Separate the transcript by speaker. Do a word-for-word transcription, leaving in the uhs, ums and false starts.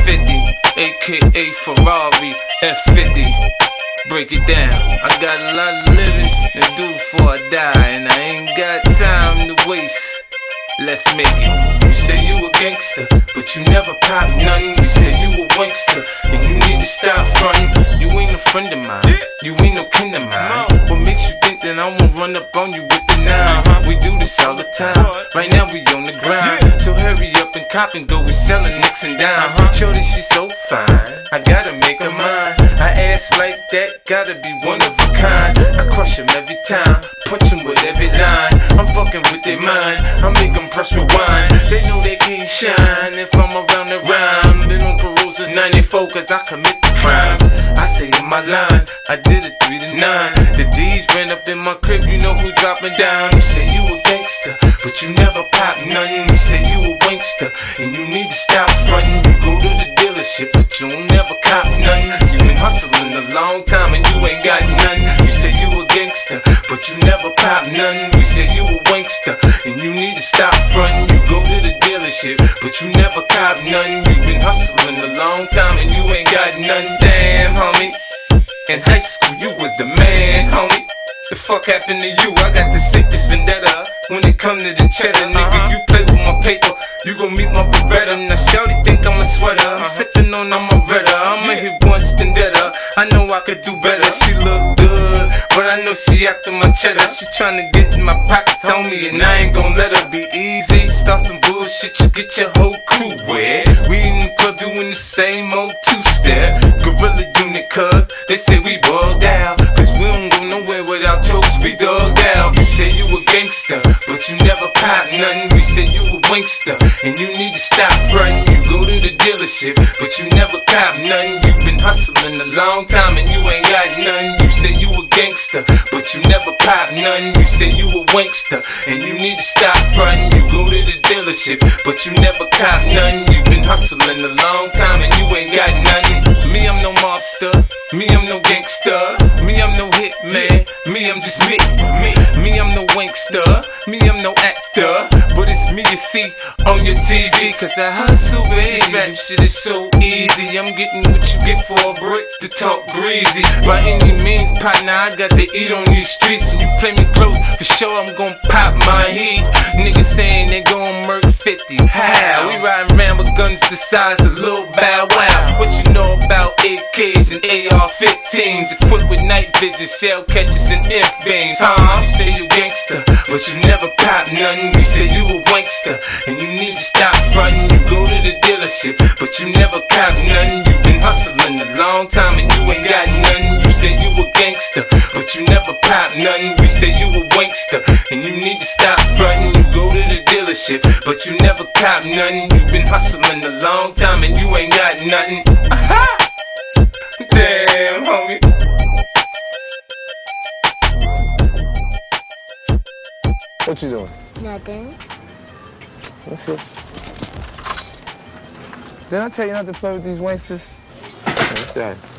Speaker 1: fifty, aka Ferrari F fifty. Break it down. I got a lot of living to do before I die, and I ain't got time to waste. Let's make it. You say you a gangster, but you never pop nothing. You say you a wankster, and you need to stop frontin'. You ain't a friend of mine, you ain't no kin of mine. What makes you think that I won't run up on you with the nine? We do this all the time. Right now we on the grind, so hurry up and cop and go. We sellin' nicks and dimes. Shorty, she so fine, I gotta make her mine. I ass like that, gotta be one of a kind. I crush him every time, punch him with every line. I'm fucking with their mind, I make them press rewind. They know they can't shine if I'm around the rhyme. Been on parole since ninety-four cause I commit the crime. I say in my line, I did it three to nine. The D's ran up in my crib, you know who dropping down. You say you a gangster, but you never pop nothing. You say you a wankster, and you need to stop frontin'. You go to the dealership, but you don't never cop nothing. You been hustling a long time and you ain't got nothing. You say you a gangster, but you never pop nothing. You say you a wankster, and you need to stop frontin'. You go to the dealership, but you never cop nothing. You been hustling a long time and you ain't got nothing. Damn, homie, in high school you was the man, homie. The fuck happened to you? I got the sickest vendetta. When it come to the cheddar, nigga, you play with my paper, you gon' meet my Beretta. Now shawty think I'm a sweater, I'm sippin' on I'm a redder. I'ma hit once then better. I know I could do better. She look good, but I know she after my cheddar. She tryna get in my pockets on me, and I ain't gon' let her be easy. Start some bullshit, you get your whole crew wet. We in the club doing the same old two-step. Gorilla unit, cuz they say we bugged out, cause we don't go nowhere without toast, we dug out. You say you a gangster, but you never pop nothing. We say you a wankster, and you need to stop frontin'. You go to the dealership, but you never cop nothing. You been hustling a long time and you ain't got nothing. You say you a gangster, but you never pop nothing. You say you a wankster, and you need to stop frontin'. You go to the dealership, but you never cop nothing. You been hustling a long time and you ain't got nothing. Me, I'm no mobster. Me, I'm no gangster. Me, I'm no hitman. Me, I'm just me. Me, me, I'm no wankster. Me, I'm no actor. But it's me you see on your T V, cause I hustle, baby. This rap shit is so easy. I'm getting what you get for a brick to talk greasy. By any means, partner, I got to eat on these streets. And you play me close, for sure I'm gon' pop my heat. Niggas saying they gon' murk fifty. How? We riding around with guns the size of Lil Bow Wow. What you know about A Ks and A R fifteens? Equipped with night vision, shell catchers and imp beams. Huh? You say you gangster, but you never pop nothing. We say you a wankster, and you need to stop frontin'. You go to the dealership, but you never cop nothing. You been hustling a long time and you ain't got nothing. You say you a gangster, but you never pop nothing. We say you a wankster, and you need to stop frontin'. You go to the dealership, but you never cop nothing. You been hustling a long time and you ain't got nothing. Aha! Damn, homie.
Speaker 2: What you doing?
Speaker 3: Nothing.
Speaker 2: What's it? Didn't I tell you not to play with these wanksters? What's that?